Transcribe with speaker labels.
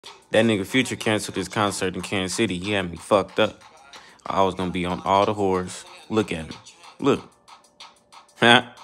Speaker 1: That nigga Future canceled his concert in Kansas City. He had me fucked up. I was gonna be on all the whores. Look at him. Look.